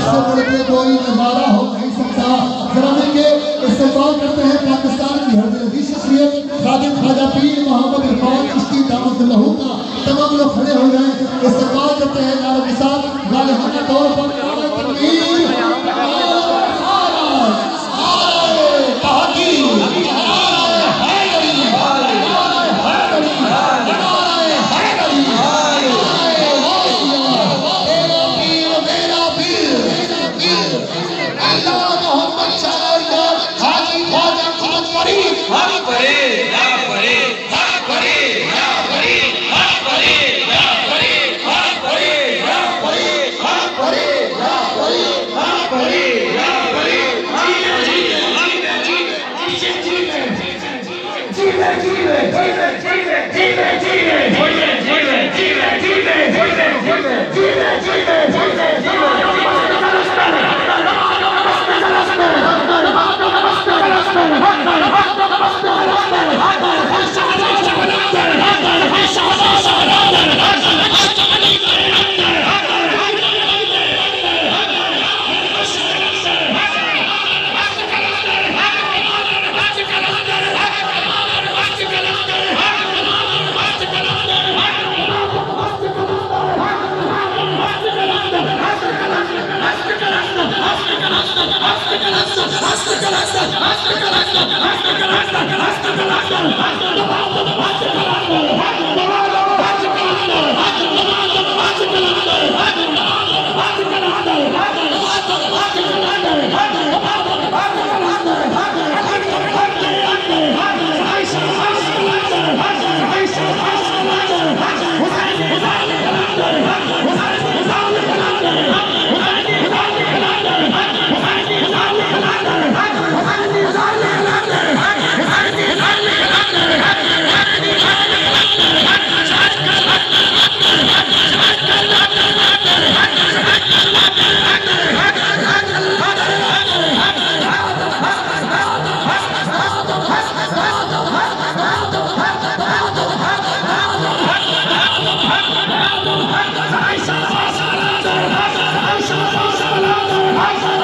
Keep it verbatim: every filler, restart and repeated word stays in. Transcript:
इससे बढ़ के कोई नजारा हो नहीं सकता। जरा के इस्तेमाल करते हैं पाकिस्तान की हर दिल शख्सियत खादिम ख्वाजा पीर मोहम्मद इरफान चिश्ती दामद लहू का तमाम लोग खड़े हो जाए, इस्तेमाल करते हैं नारों के साथ गालिहाना तौर पर Aisha